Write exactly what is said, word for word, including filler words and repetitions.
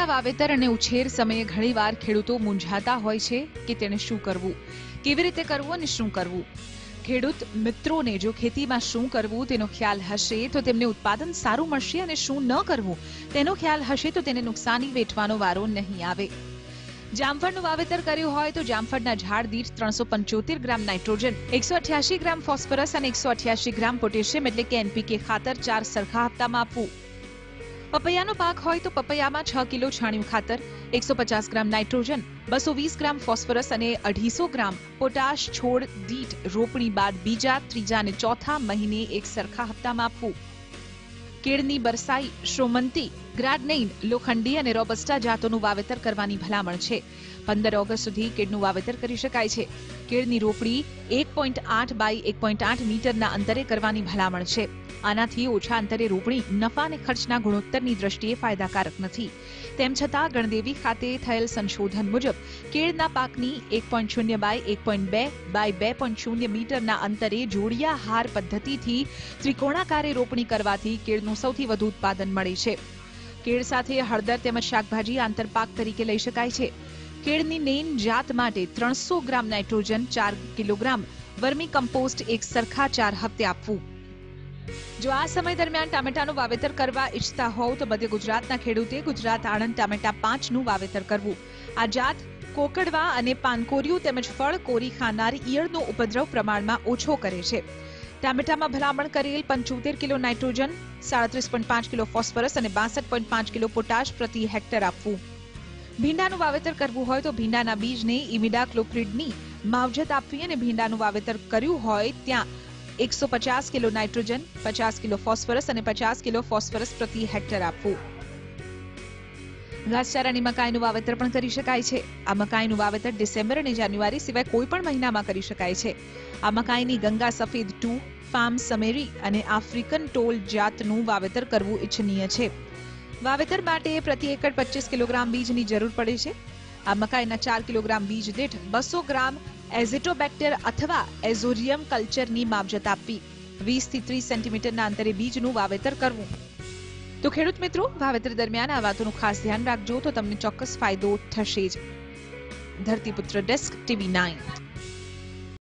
પાકના વાવેતર અને ઉછેર સમયે ઘણીવાર ખેડૂતો મૂંઝાતા હોય છે કે તેને શું કરવું, કેવી રીતે કરવું અને શું કરવું. ખેડૂત મિત્રોને જો ખેતીમાં શું કરવું તેનો ખ્યાલ હશે તો તેમને ઉત્પાદન સારું મળશે અને શું ન કરવું તેનો ખ્યાલ હશે તો તેને નુકસાની વેઠવાનો વારો નહીં આવે. જામફળનું વાવેતર કર્યું હોય તો જામફળના ઝાડ દીઠ ત્રણસો પંચોતેર ગ્રામ નાઇટ્રોજન, એકસો અઠ્યાસી ગ્રામ ફોસ્ફરસ અને એકસો અઠ્યાસી ગ્રામ પોટેશિયમ એટલે કે એનપીકે ખાતર ચાર સરખા હપ્તામાં આપવું. પપૈયાનો પાક હોય તો પપૈયામાં છ કિલો છાણિયું ખાતર, એકસો પચાસ ગ્રામ નાઇટ્રોજન, બસો વીસ ગ્રામ ફોસ્ફરસ અને અઢીસો ગ્રામ પોટાશ છોડ દીઠ રોપણી બાદ બીજા, ત્રીજા અને ચોથા મહિને એક સરખા હપ્તામાં આપવું. કેળની બરસાઈ, શ્રોમંતી, ગ્રાડનેઇન, લોખંડી અને રોબસ્ટા જાતોનું વાવેતર કરવાની ભલામણ છે. પંદર ઓગસ્ટ સુધી કેળનું વાવેતર કરી શકાય છે. કેળની રોપણી એક પોઈન્ટ આઠ બાય એક પોઈન્ટ આઠ મીટરના અંતરે કરવાની ભલામણ છે. આનાથી ઓછા અંતરે રોપણી નફા અને ખર્ચના ગુણોત્તરની દ્રષ્ટિએ ફાયદાકારક નથી. તેમ છતાં ગણદેવી ખાતે થયેલ સંશોધન મુજબ કેળના પાકની એક પોઈન્ટ શૂન્ય બાય એક પોઈન્ટ બે બાય બે પોઈન્ટ શૂન્ય મીટરના અંતરે જોડિયા હાર પદ્ધતિથી ત્રિકોણાકારે રોપણી કરવાથી કેળનું સૌથી વધુ ઉત્પાદન મળે છે. કેળ સાથે હળદર તેમજ શાકભાજી આંતરપાક તરીકે લઈ શકાય છે. કેળની નેન જાત માટે ત્રણસો ગ્રામ નાઇટ્રોજન, ચાર કિલોગ્રામ વર્મી કમ્પોસ્ટ એક સરખા ચાર હપ્તે આપવું. જો આ સમય દરમિયાન ટામેટાનું વાવેતર કરવા ઈચ્છતા હોવ તો મધ્ય ગુજરાતના ખેડૂતે ગુજરાત આણંદ ટામેટા પાંચનું વાવેતર કરવું. આ જાત કોકડવા અને પાનકોરિયું તેમજ ફળ કોરી ખાનાર ઈયળનો ઉપદ્રવ પ્રમાણમાં ઓછો કરે છે. ટામેટામાં ભલામણ કરેલ પંચોતેર કિલો નાઇટ્રોજન, સાડત્રીસ પોઈન્ટ પાંચ કિલો ફોસ્ફરસ અને બાસઠ પોઈન્ટ પાંચ કિલો પોટાશ પ્રતિ હેક્ટર આપવું. ભીંડાનું વાવેતર કરવું હોય તો ભીંડાના બીજને ઇમિડાક્લોપ્રિડની માવજત આપવી અને ભીંડાનું વાવેતર કર્યું હોય ત્યાં એકસો પચાસ કિલો નાઇટ્રોજન, પચાસ કિલો ફોસ્ફરસ અને પચાસ કિલો ફોસ્ફરસ પ્રતિ હેક્ટર આપવું. ઘાસચારાની મકાઈનું વાવેતર પણ કરી શકાય છે. આ મકાઈનું વાવેતર ડિસેમ્બર અને જાન્યુઆરી સિવાય કોઈ પણ મહિનામાં કરી શકાય છે. આ મકાઈની ગંગા સફેદ ટુ, ફાર્મ સમેરી અને આફ્રિકન ટોલ જાતનું વાવેતર કરવું ઇચ્છનીય છે. વાવેતર માટે પ્રતિ એકર પચીસ કિલોગ્રામ બીજની જરૂર પડે છે. આ મકાઈના ચાર કિલોગ્રામ બીજ દીઠ બસો ગ્રામ એઝિટોબેક્ટર અથવા એઝોરિયમ કલ્ચરની માવજત આપવી. વીસ થી ત્રીસ સેન્ટીમીટરના અંતરે બીજનું વાવેતર કરવું. તો ખેડૂત મિત્રો, વાવેતર દરમિયાન આ વાતોનું ખાસ ધ્યાન રાખજો તો તમને ચોક્કસ ફાયદો થશે જ. ધરતીપુત્ર ડેસ્ક, ટીવી નાઇન.